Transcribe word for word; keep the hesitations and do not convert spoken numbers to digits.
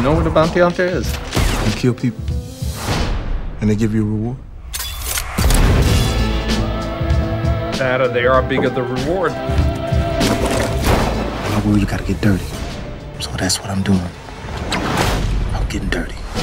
know what a bounty hunter is? You kill people, and they give you a reward. The better they are, bigger the reward. My will, you gotta get dirty. So that's what I'm doing. I'm getting dirty.